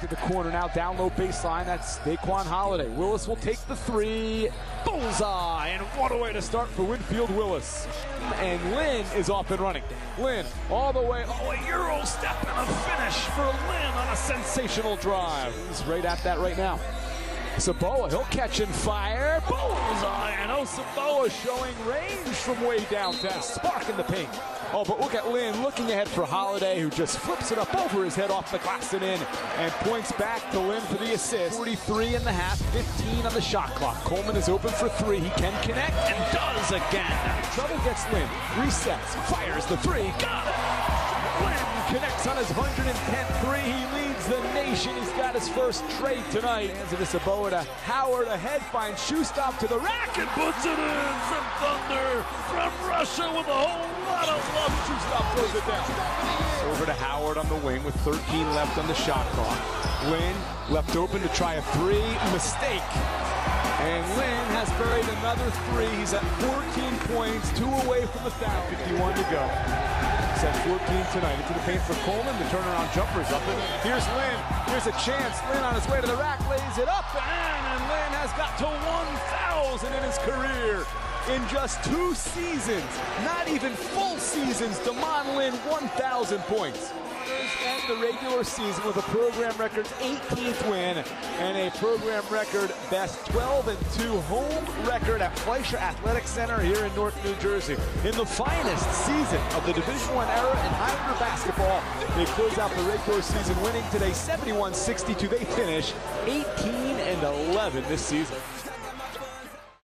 to the corner now, down low baseline. That's Daquan Holiday. Willis will take the three. Bullseye, and what a way to start for Winfield Willis. And Lynn is off and running. Lynn all the way, a Euro step and a finish for Lynn on a sensational drive. He's right at that right now. Saboa, he'll catch and fire. Bullseye, and Saboa showing range from way downtown. Spark in the paint. Oh, but look at Lynn looking ahead for Holiday, who just flips it up over his head off the glass and in, and points back to Lynn for the assist. 43 and a half, 15 on the shot clock. Coleman is open for three. He can connect and does again. Trouble gets Lynn, resets, fires the three. Got it! Lynn connects on his 110th three. He leads the nation. He's got his first trade tonight. Hands it to Saboa to Howard ahead, finds Shustov to the rack and puts it in from Thunder from Russia with a whole lot of love. Shustov throws it down. Over to Howard on the wing with 13 left on the shot clock. Lynn left open to try a three. Mistake. And Lynn has buried another three. He's at 14 points, 2 away from the 1:51 to go. He's at 14 tonight. Into the paint for Coleman. The turnaround jumper's up. And here's Lynn. Here's a chance. Lynn on his way to the rack, lays it up and in. And Lynn has got to 1,000 in his career. In just 2 seasons, not even full seasons, DeMon Lynn 1,000 points. End the regular season with a program record 18th win and a program record best 12-2 home record at Fleisher Athletic Center here in North New Jersey. In the finest season of the Division I era in Highlander basketball, they close out the regular season winning today 71-62. They finish 18-11 this season.